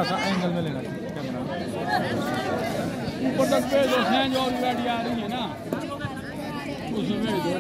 सा एंगल में लेना कैमरा ऊपर तक भेज दो स्नैच और गाड़ी आ रही है ना उसमें भेज दो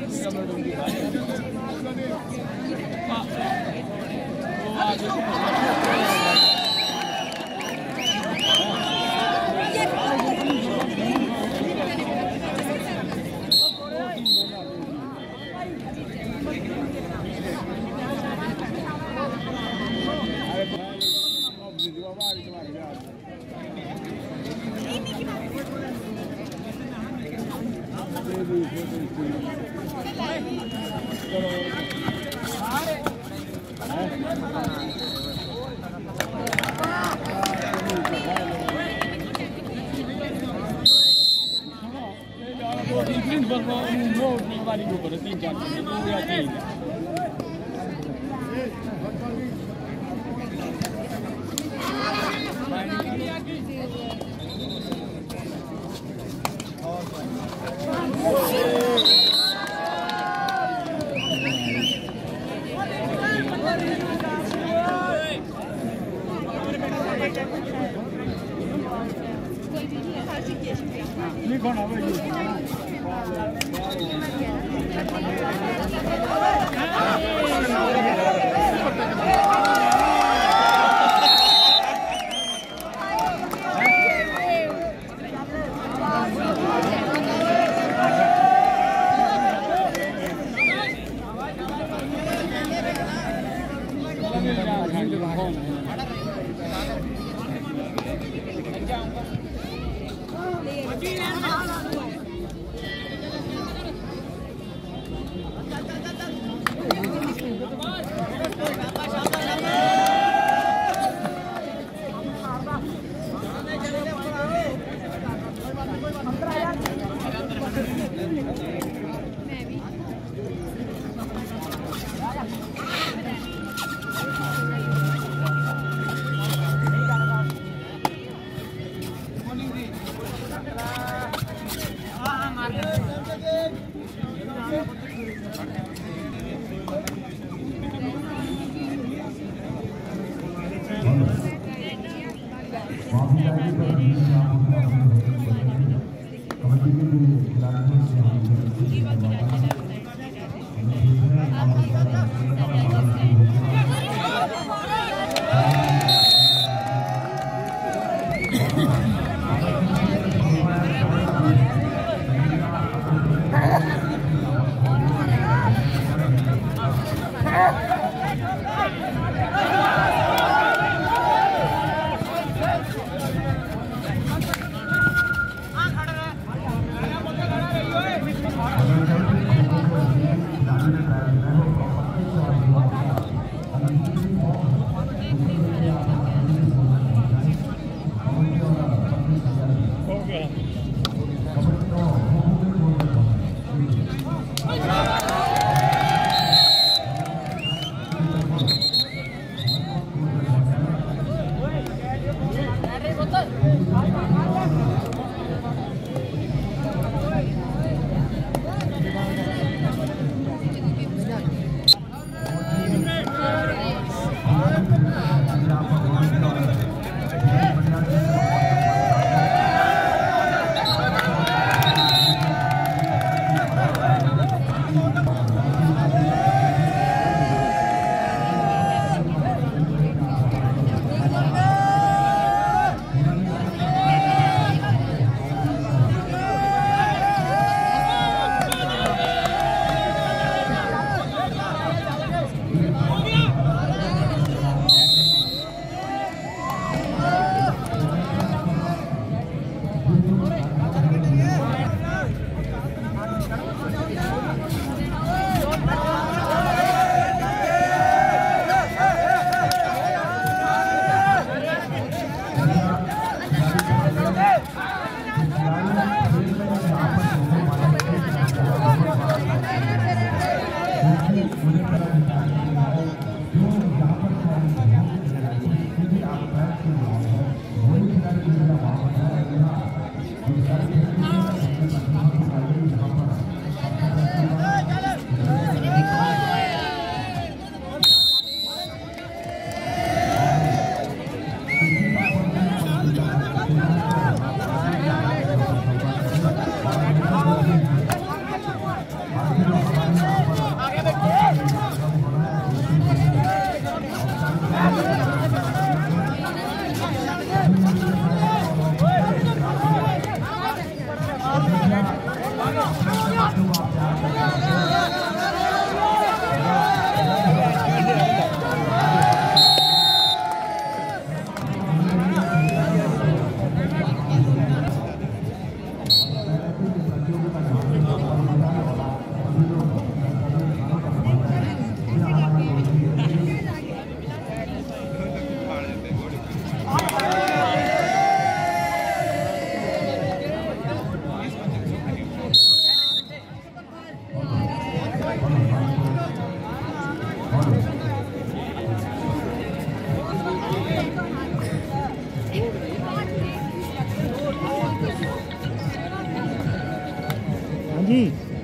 जी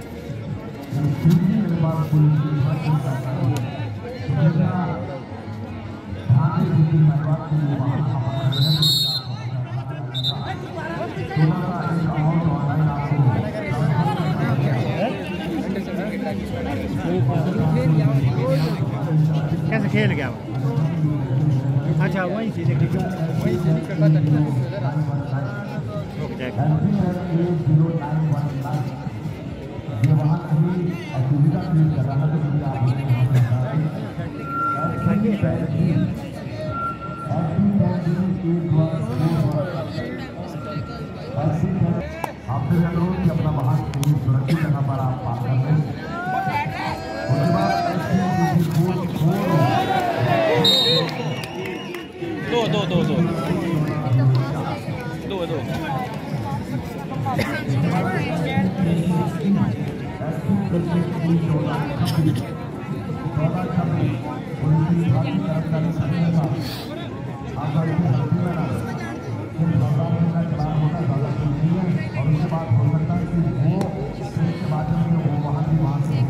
कैसे खेल गया वो? अच्छा वहीं से रुक जाएगा। आपसे अनुरोध कि अपना वाहन सुरक्षित जगह पर आप पार्क कर लें। उसके बाद दो और उसके बाद हो सकता है कि वो इसके माध्यम से वो वहाँ की वहाँ से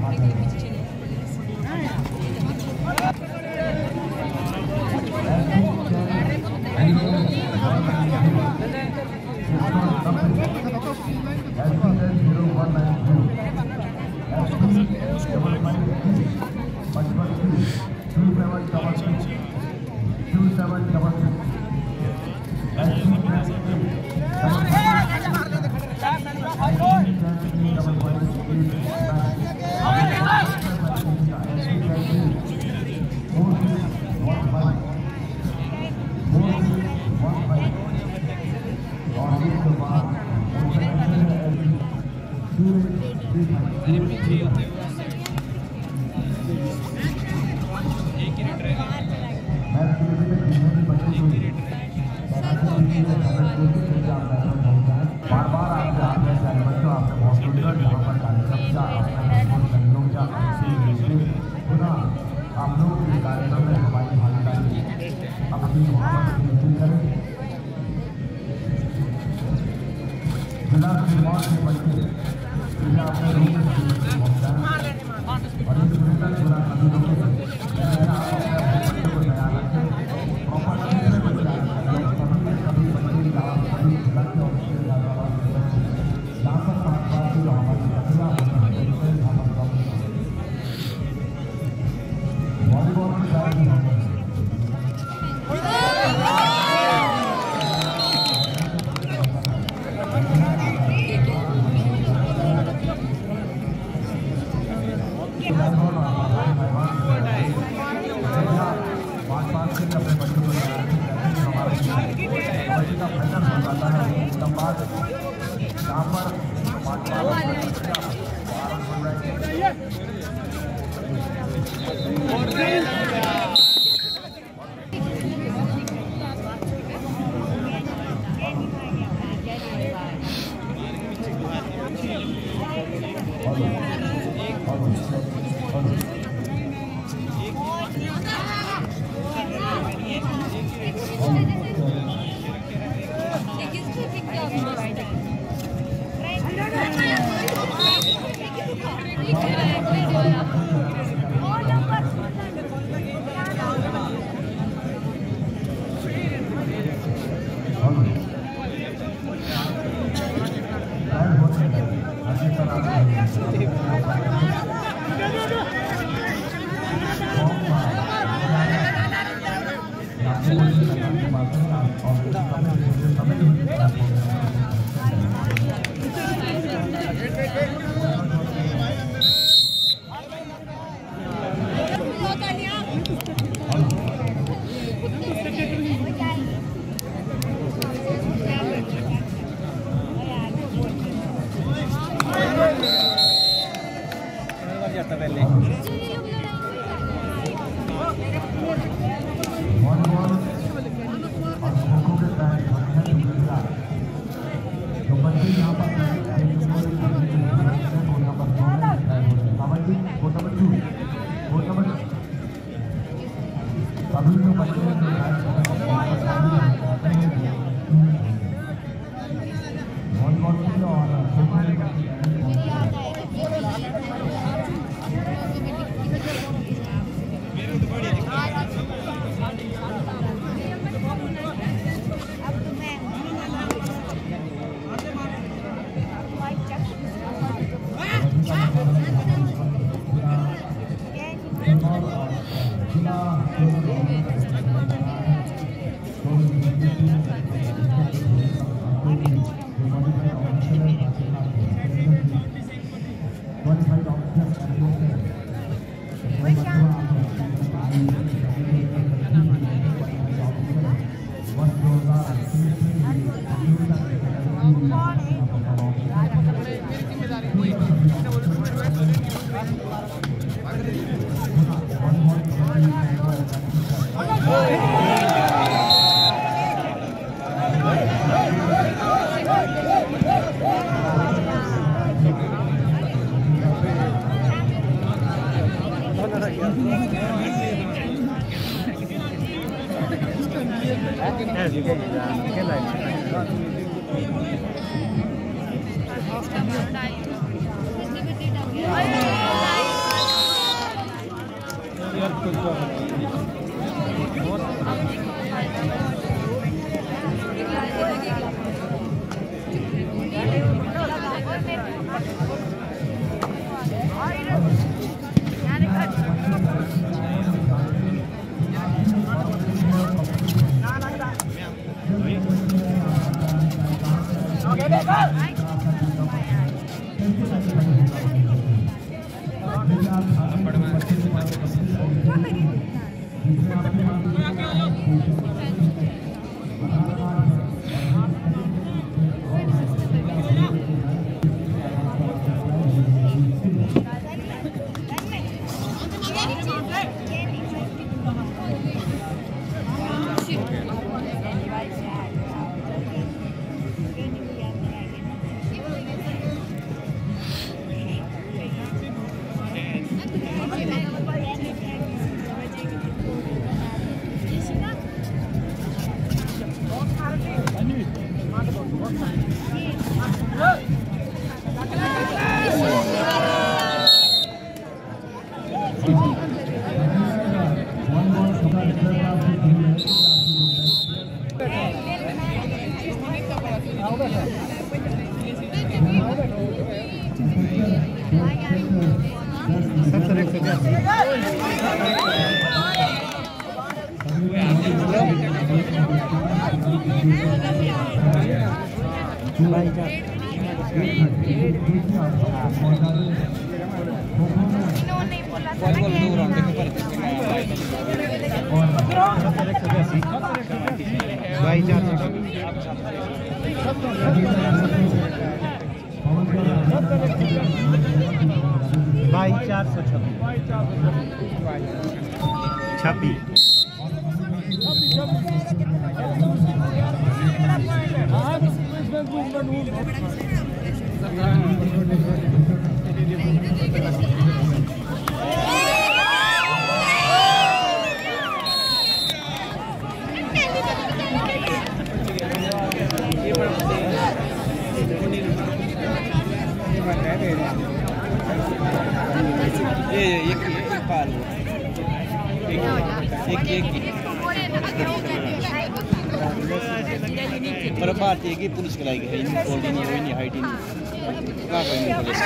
पर भारतीय की पुलिस के लायक है नहीं बोल नहीं हुई नहीं हाइट ही नहीं कहाँ पे नहीं पुलिस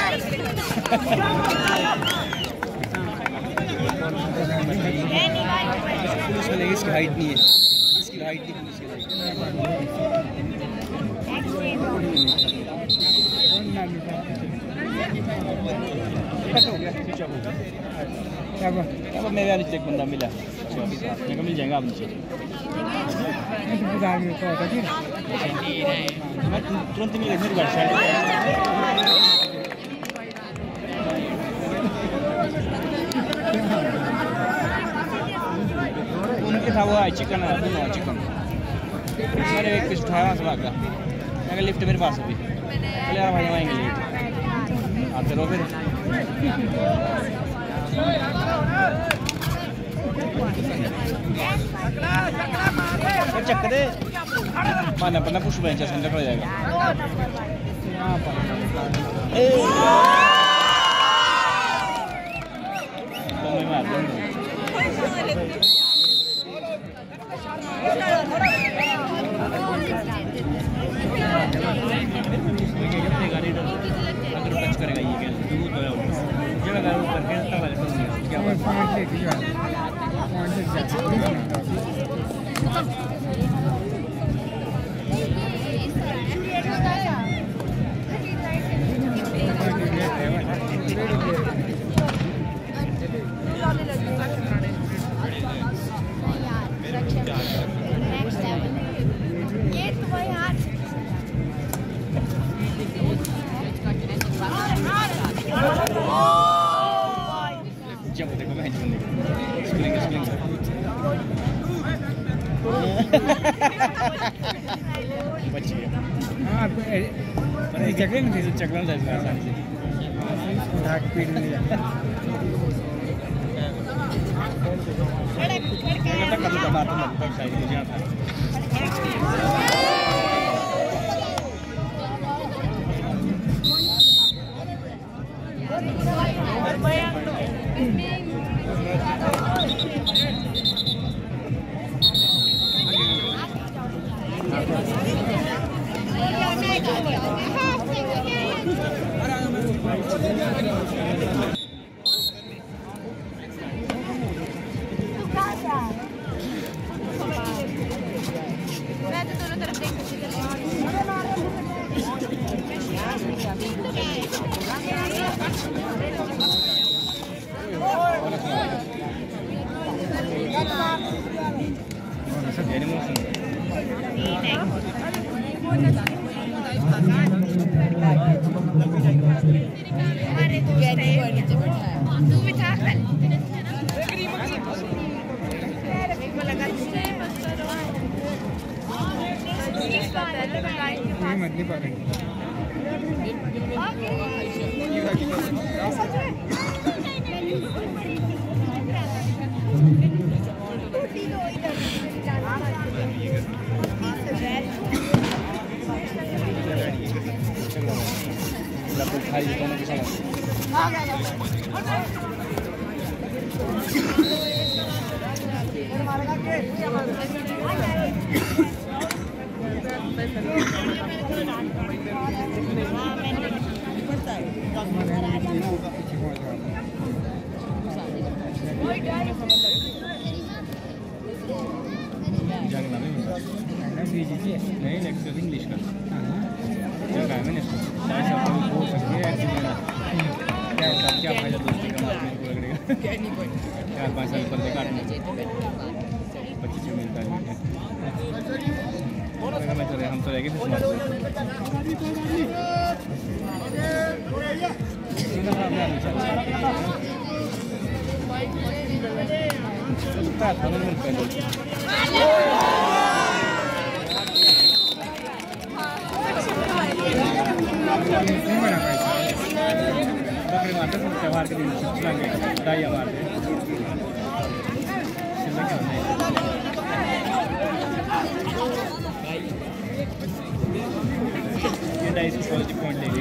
पुलिस के लायक इसकी हाइट नहीं है इसकी हाइट नहीं पुलिस के लायक क्या मेरे वाले एक बंदा मिला मेरे को मिल जाएगा आप नीचे मैं तुरंत मिल मेरी बात उनके था वो चिकन चिकन मैंने एक पीस उठाया सब आगा मैं लिफ्ट मेरे पास अभी चले यार भाई आएंगे लेट आते रहो फिर चक दे माना पन्ना पुश बेंच सेंटर हो जाएगा तो मैं मार दूंगा अगर टच करेगा ये क्या दूर तो जगह करके तब क्या बच्ची है हाँ आपको चक्कर नहीं थी चक्कर नहीं था आसानी से उठा के पीट नहीं जाता तक कभी कभार तो लगभग शायद मुझे आता नहीं लेक्चर इंग्लिश का जगह है मैंने इसको बोल सकते हैं क्या फायदा दोस्ती का बात नहीं पकड़ेगा 4-5 साल पर काटने 25 मिलता है हम तो रहेंगे बकरी मारते त्यौहार के दिन डाइया मारते ये डाइस पॉजिटिव पॉइंट ले गई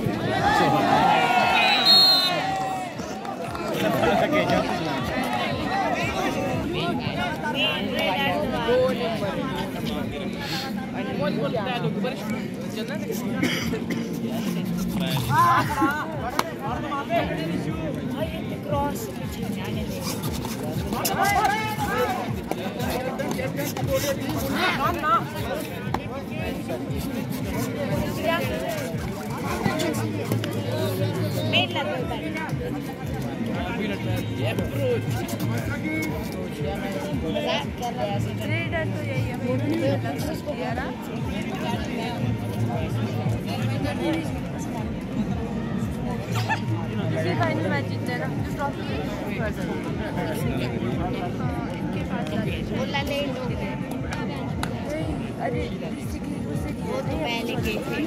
अरे वो तो पहले गए थे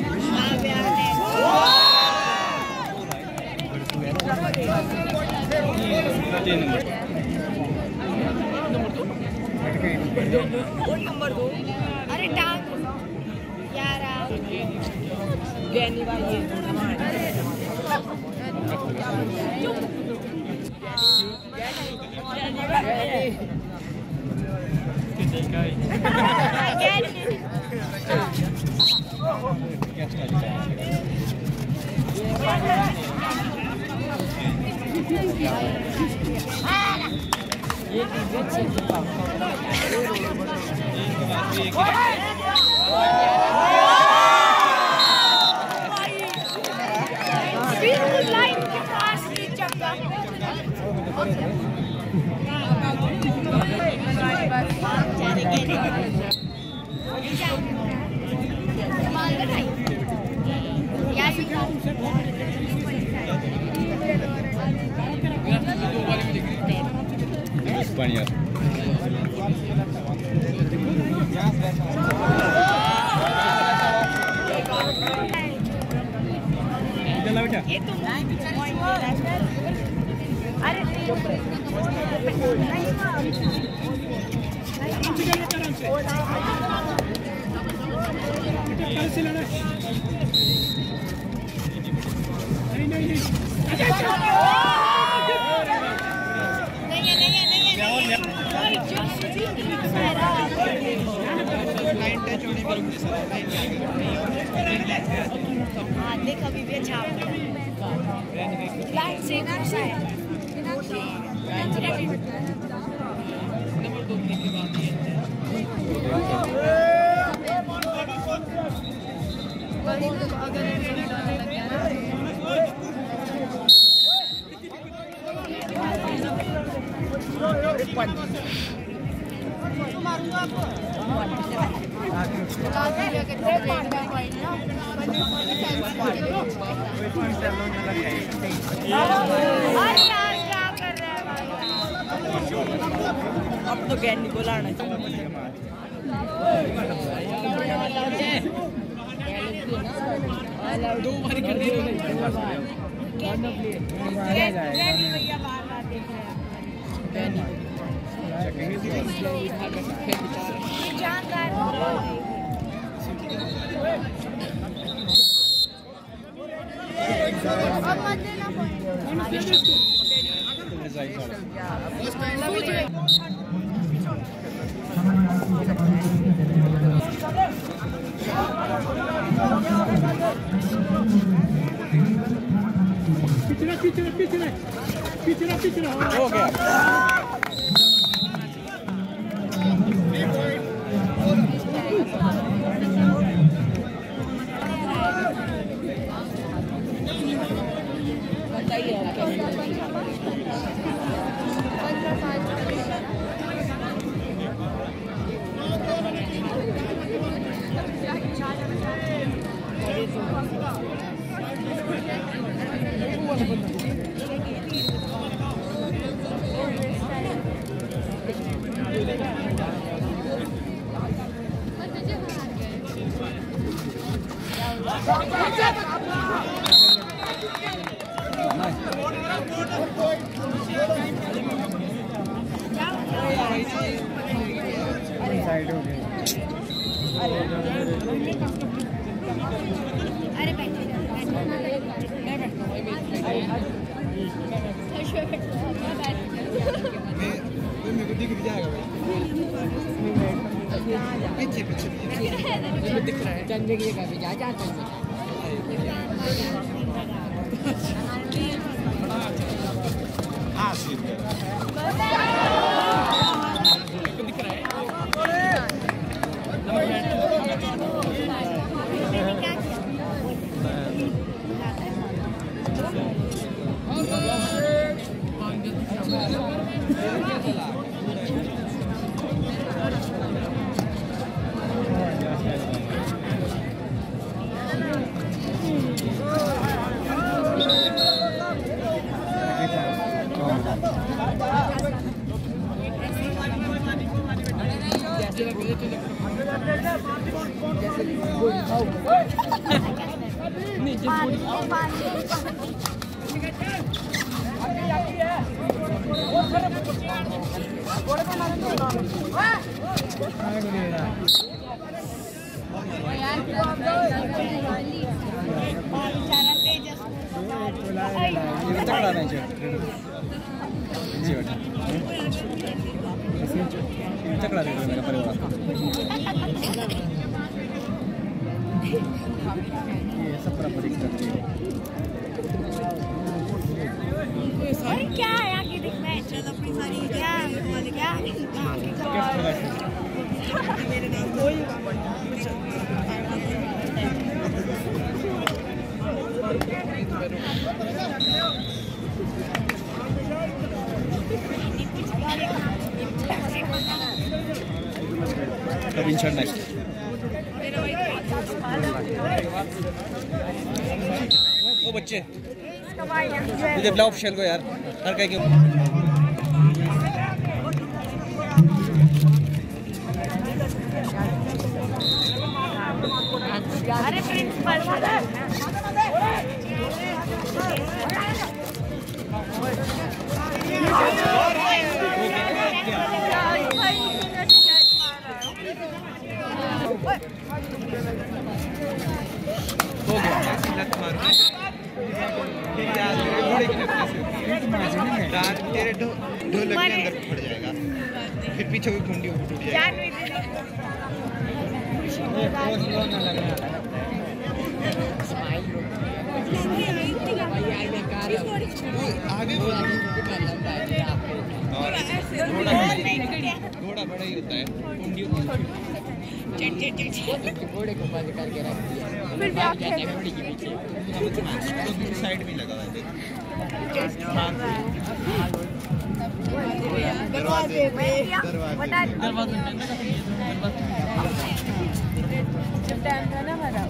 नंबर 2 अरे टांग यार गैनी भाई लाइन के पास चक्का España. बेटा ये तुम अरे देख अभी भी अच्छा लाइन से अच्छा है नंबर 2 की बात है अगर अब तो गैनी को लाना चाहिए दो बार कर दिया भैया बार देख रहे हैं पिछड़ा हो गया अरे बैठे पीछे पीछे दिख रहा है चंदे की जगह पे जा जाता है हाँ दिख रहा है चकड़ा दे मेरा परिवार ये सब बराबर करते हैं क्या है आगे दिखना है चल अपनी सारी क्या मेरे नाम कोई कभी इंशाल्लाह नेक्स्ट ओ बच्चे मुझे ब्लॉग शेयर को यार हर कहीं क्यों अरे प्रिंसिपल पीछे भी कुंडी टूट जाएगी। आगे घोड़ा बड़ा ही होता है, कुंडी घोड़े को बंद करके रख दिया, फिर घोड़ी के पीछे साइड में लगा हुआ है। दरवाजे जब टाइम था ना हमारा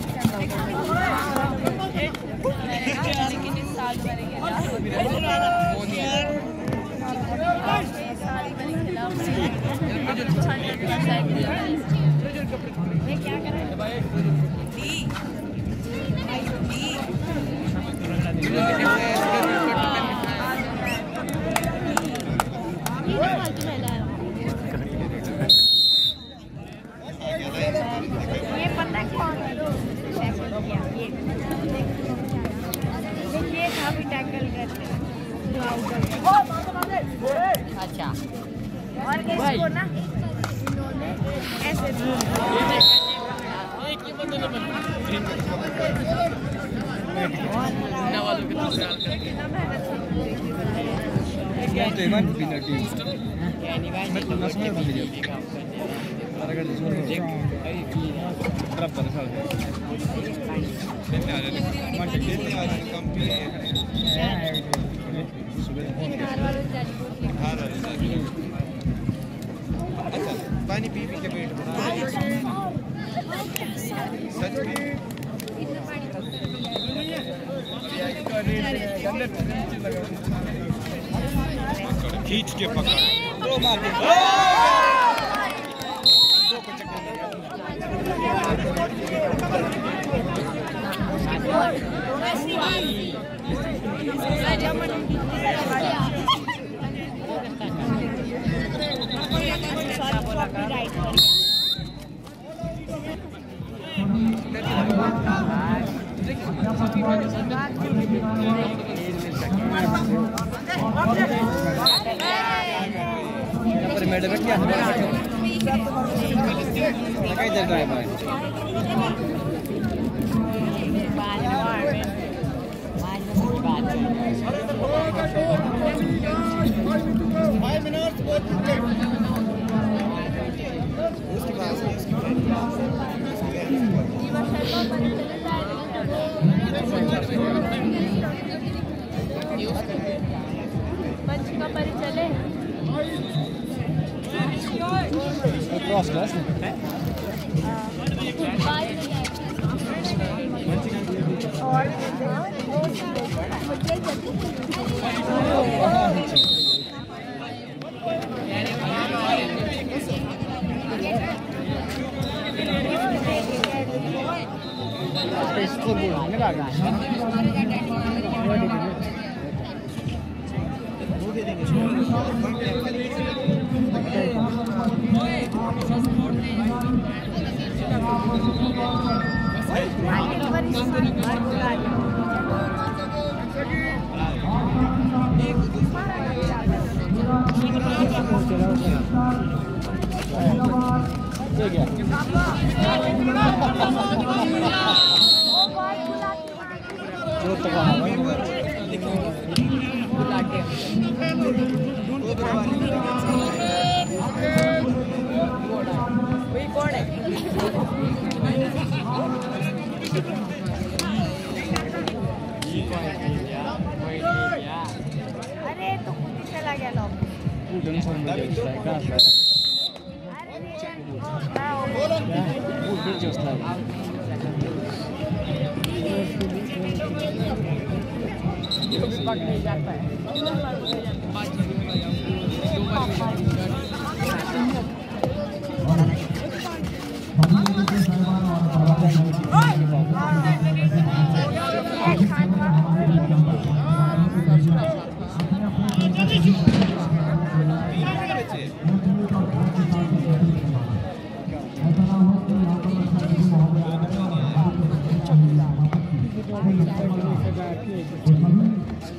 लेकिन इस साल करेंगे क्या करें ये पता कौन है ये था भी टैकल करते अच्छा और इसको ना इन्होंने ऐसे पानी पी के पेट सच में खींच के पकड़ दो मार दे मैडम क्या इधर का है भाई मंच का परिचय क्रॉस क्लास और इसको बोलने लगा अरे तो खुद चला गया लोग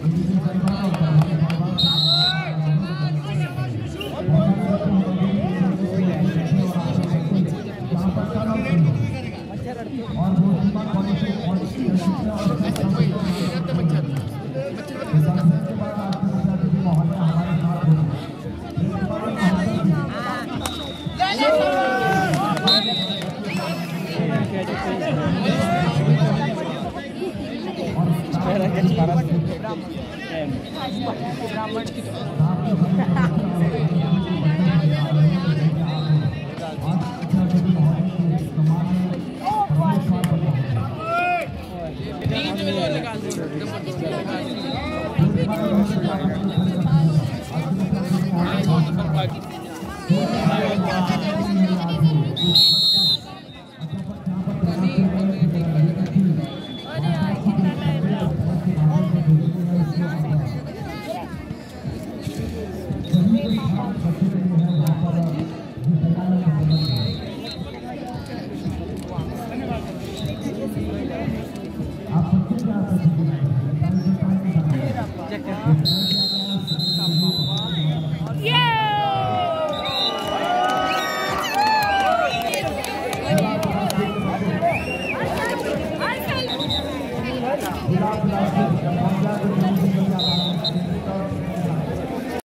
Thank you. और